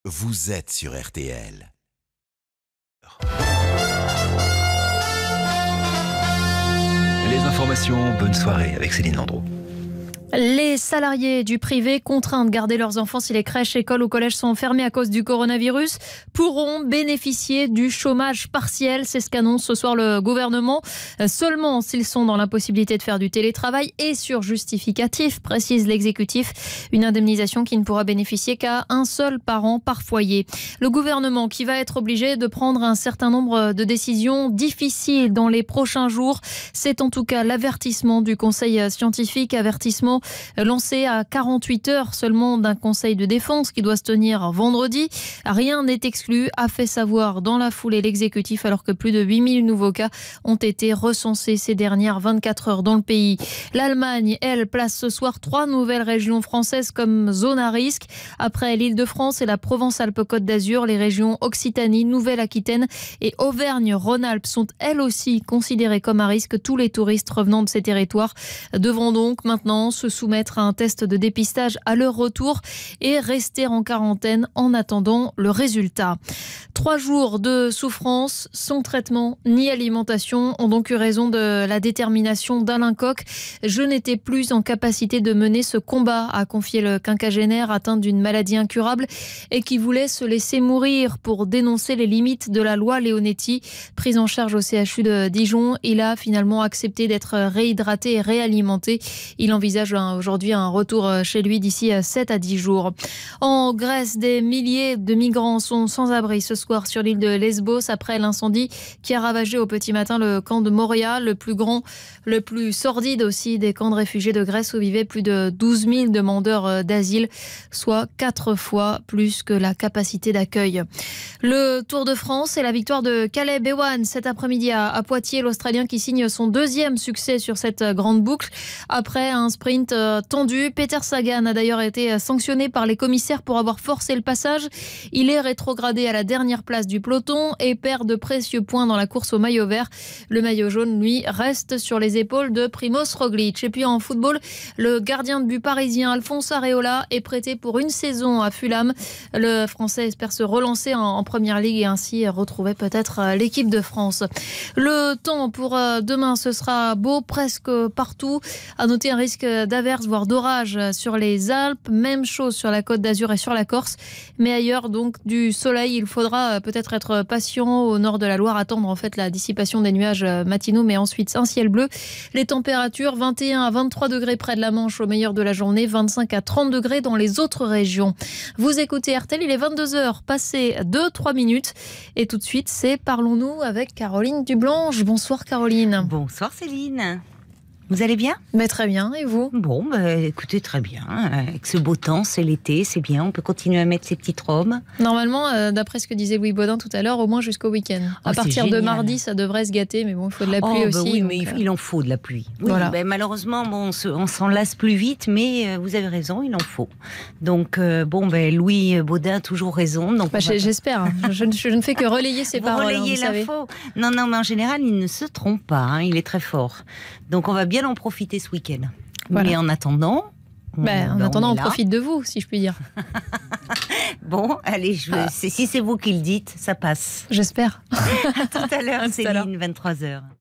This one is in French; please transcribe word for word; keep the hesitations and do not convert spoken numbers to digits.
vous êtes sur R T L. Les informations, bonne soirée avec Céline Landreau. Les salariés du privé contraints de garder leurs enfants si les crèches, écoles ou collèges sont fermés à cause du coronavirus pourront bénéficier du chômage partiel. C'est ce qu'annonce ce soir le gouvernement. Seulement s'ils sont dans l'impossibilité de faire du télétravail et sur justificatif, précise l'exécutif. Une indemnisation qui ne pourra bénéficier qu'à un seul parent par foyer. Le gouvernement qui va être obligé de prendre un certain nombre de décisions difficiles dans les prochains jours. C'est en tout cas l'avertissement du conseil scientifique, avertissement lancé à quarante-huit heures seulement d'un conseil de défense qui doit se tenir vendredi. Rien n'est exclu, a fait savoir dans la foulée l'exécutif, alors que plus de huit mille nouveaux cas ont été recensés ces dernières vingt-quatre heures dans le pays. L'Allemagne, elle, place ce soir trois nouvelles régions françaises comme zone à risque. Après l'Île-de-France et la Provence-Alpes-Côte d'Azur, les régions Occitanie, Nouvelle-Aquitaine et Auvergne-Rhône-Alpes sont elles aussi considérées comme à risque. Tous les touristes revenant de ces territoires devront donc maintenant se soumettre à un test de dépistage à leur retour et rester en quarantaine en attendant le résultat. Trois jours de souffrance, sans traitement ni alimentation, ont donc eu raison de la détermination d'Alain Koch. Je n'étais plus en capacité de mener ce combat, a confié le quinquagénaire atteint d'une maladie incurable et qui voulait se laisser mourir pour dénoncer les limites de la loi Leonetti. Pris en charge au C H U de Dijon, il a finalement accepté d'être réhydraté et réalimenté. Il envisage aujourd'hui un retour chez lui d'ici sept à dix jours. En Grèce, des milliers de migrants sont sans abri ce soir sur l'île de Lesbos après l'incendie qui a ravagé au petit matin le camp de Moria, le plus grand, le plus sordide aussi des camps de réfugiés de Grèce où vivaient plus de douze mille demandeurs d'asile, soit quatre fois plus que la capacité d'accueil. Le Tour de France et la victoire de Caleb Ewan cet après-midi à Poitiers, l'Australien qui signe son deuxième succès sur cette grande boucle après un sprint tendu. Peter Sagan a d'ailleurs été sanctionné par les commissaires pour avoir forcé le passage. Il est rétrogradé à la dernière place du peloton et perd de précieux points dans la course au maillot vert. Le maillot jaune, lui, reste sur les épaules de Primoz Roglic. Et puis en football, le gardien de but parisien Alphonse Areola est prêté pour une saison à Fulham. Le Français espère se relancer en, en Première Ligue et ainsi retrouver peut-être l'équipe de France. Le temps pour demain, ce sera beau presque partout. À noter un risque d'averse, voire d'orage sur les Alpes. Même chose sur la Côte d'Azur et sur la Corse. Mais ailleurs, donc, du soleil. Il faudra peut-être être patient au nord de la Loire, attendre en fait la dissipation des nuages matinaux, mais ensuite un ciel bleu. Les températures, vingt et un à vingt-trois degrés près de la Manche au meilleur de la journée, vingt-cinq à trente degrés dans les autres régions. Vous écoutez R T L, il est vingt-deux heures, passé deux trois minutes. Et tout de suite, c'est Parlons-nous avec Caroline Dublanche. Bonsoir Caroline. Bonsoir Céline. Vous allez bien ? Mais très bien, et vous ? Bon, bah, écoutez, très bien. Avec ce beau temps, c'est l'été, c'est bien. On peut continuer à mettre ses petites robes. Normalement, euh, d'après ce que disait Louis Baudin tout à l'heure, au moins jusqu'au week-end. À oh, partir de mardi, ça devrait se gâter, mais bon, il faut de la pluie oh, aussi. Bah oui, donc, mais euh... il en faut de la pluie. Oui, voilà. bah, malheureusement, bon, on, se, on s'en lasse plus vite, mais euh, vous avez raison, il en faut. Donc, euh, bon, bah, Louis Baudin a toujours raison. Donc bah, va... J'espère. je, je, je ne fais que relayer ses vous paroles. Relayez hein, vous l'info. Non, non, mais en général, il ne se trompe pas. Hein, il est très fort. Donc, on va bien en profiter ce week-end. Voilà. Mais en attendant, on, ben, en, ben, attendant, on, on profite de vous, si je puis dire. Bon, allez, je, ah. si c'est vous qui le dites, ça passe. J'espère. À tout à l'heure, Céline, vingt-trois heures.